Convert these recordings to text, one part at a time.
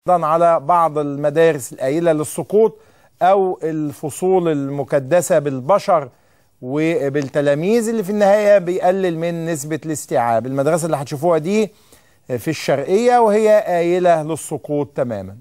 على بعض المدارس الآيلة للسقوط أو الفصول المكدسة بالبشر وبالتلاميذ اللي في النهاية بيقلل من نسبة الاستيعاب. المدرسة اللي هتشوفوها دي في الشرقية وهي آيلة للسقوط تماما.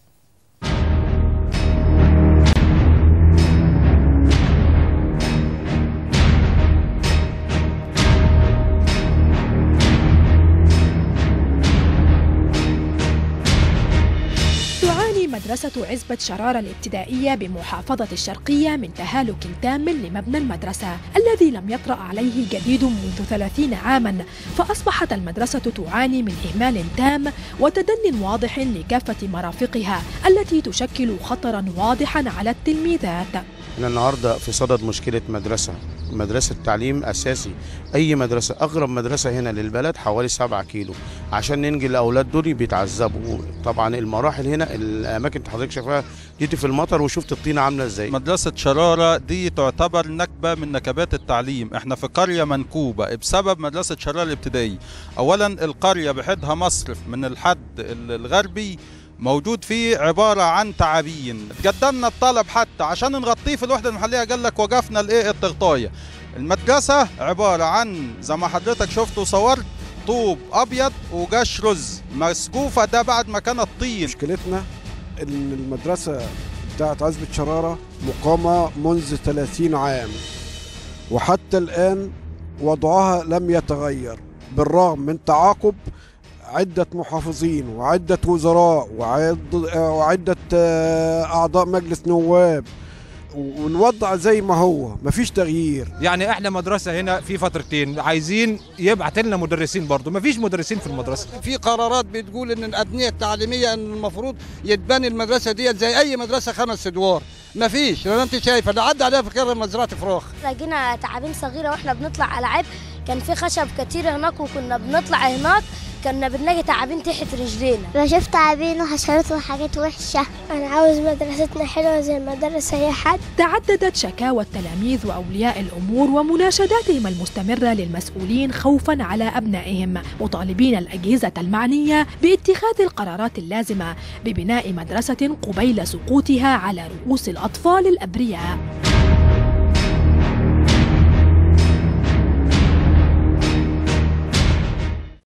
مدرسة عزبة شرارة الابتدائية بمحافظة الشرقية من تهالك تام لمبنى المدرسة الذي لم يطرأ عليه جديد منذ 30 عاما، فأصبحت المدرسة تعاني من إهمال تام وتدن واضح لكافة مرافقها التي تشكل خطرا واضحا على التلميذات. أنا النهارده في صدد مشكلة مدرسة تعليم أساسي. أي مدرسة، أقرب مدرسة هنا للبلد حوالي 7 كيلو، عشان ننجل الأولاد دول بيتعذبوا. طبعا المراحل هنا، الأماكن اللي حضرتك شايفاها دي في المطر وشفت الطينة عاملة إزاي. مدرسة شرارة دي تعتبر نكبة من نكبات التعليم. إحنا في قرية منكوبة بسبب مدرسة شرارة الابتدائية. أولا القرية بحدها مصرف من الحد الغربي موجود فيه عبارة عن تعابين. قدمنا الطلب حتى عشان نغطيه في الوحدة المحلية، قال لك وقفنا التغطية. المدرسة عبارة عن زي ما حضرتك شفت وصورت طوب أبيض وقش رز مسقوفة، ده بعد ما كانت طين. مشكلتنا إن المدرسة بتاعت عزبة شرارة مقامة منذ 30 عام وحتى الآن وضعها لم يتغير، بالرغم من تعاقب عدة محافظين وعدة وزراء وعدة أعضاء مجلس نواب، والوضع زي ما هو، مفيش تغيير. يعني احنا مدرسة هنا في فترتين عايزين يبعت لنا مدرسين، برضو مفيش مدرسين في المدرسة. في قرارات بتقول ان الأبنية التعليمية ان المفروض يتبني المدرسة ديت زي أي مدرسة 5 أدوار، مفيش. لأن أنت شايفة ده عدى عليها في كده مزرعة فراخ. لقينا تعابين صغيرة واحنا بنطلع ألعاب، كان في خشب كتير هناك وكنا بنطلع هناك كنا بنلاقي تعابين تحت رجلينا. بشوف تعابين وحشرات وحاجات وحشة. أنا عاوز مدرستنا حلوة زي مدرسة أي حد. تعددت شكاوى التلاميذ وأولياء الأمور ومناشداتهم المستمرة للمسؤولين خوفا على أبنائهم، مطالبين الأجهزة المعنية باتخاذ القرارات اللازمة ببناء مدرسة قبيل سقوطها على رؤوس الأطفال الأبرياء.